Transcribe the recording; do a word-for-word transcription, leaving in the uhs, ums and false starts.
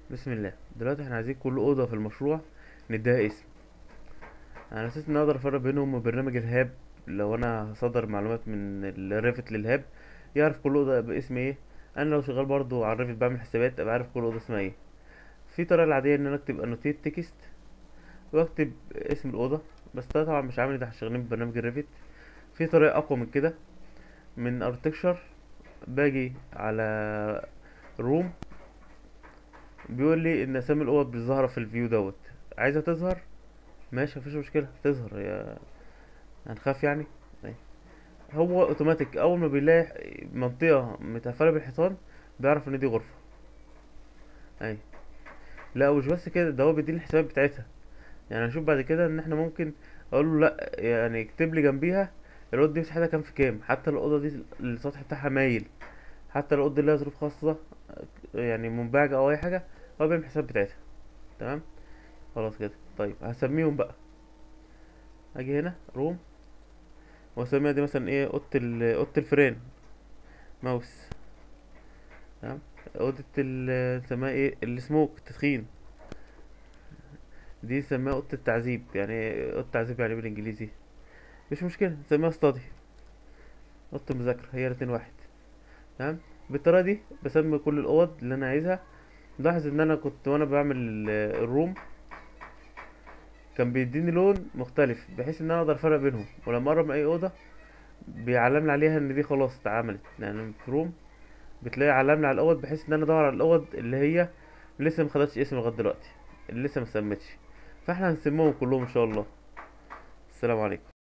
بسم الله. دلوقتي احنا عايزين كل اوضه في المشروع نديها اسم، على اساس ان اقدر افرق بينهم وبرنامج الهاب. لو انا هصدر معلومات من الريفت للهاب يعرف كل اوضه باسم ايه. انا لو شغال برضو على الريفت بعمل حسابات ابقى عارف كل اوضه اسمها ايه. في طريقه العاديه ان انا اكتب انوتيت تكست واكتب اسم الاوضه، بس ده طبعا مش عامل ده شغالين ببرنامج الريفت. في طريقه اقوى من كده، من ارتكشر باجي على روم، بيقول لي ان اسامي الاوض بتظهر في الفيو دوت. عايزها تظهر ماشي، مفيش مشكله تظهر يا هنخاف يعني. أي. هو اوتوماتيك اول ما بيلاقي منطقه متقفله بالحيطان بيعرف ان دي غرفه. اي. لا ومش بس كده، ده هو بيديني الحسابات بتاعتها. يعني هنشوف بعد كده ان احنا ممكن اقول له لا يعني اكتب لي جنبيها الاوضه دي مساحتها كام في كام، حتى لو الاوضه دي السطح بتاعها مايل، حتى لو الاوضه دي لها ظروف خاصه يعني منبعجه او اي حاجه، هو بيعمل الحساب بتاعتها. تمام. خلاص كده. طيب هسميهم بقى. اجي هنا روم واسميها دي مثلا ايه، اوضه ال- اوضه الفيران ماوس. تمام. اوضه ال نسميها ايه، السموك التدخين. دي نسميها اوضه التعذيب. يعني إيه اوضه التعذيب يعني بالانجليزي؟ مش مشكله نسميها ستادي. اوضه المذاكره، هي الاتنين واحد. تمام. بالطريقه دي بسمي كل الاوض اللي انا عايزها. لاحظ ان انا كنت وانا بعمل ال- الروم كان بيديني لون مختلف بحيث ان انا اقدر افرق بينهم، ولما اقرب من اي اوضه بيعلمني عليها ان دي خلاص اتعملت. يعني في روم بتلاقي علمني على الاوض بحيث ان انا ادور على الاوض اللي هي لسه ما خدتش اسم لغايه دلوقتي، اللي لسه ما سمتش. فاحنا هنسمهم كلهم ان شاء الله. السلام عليكم.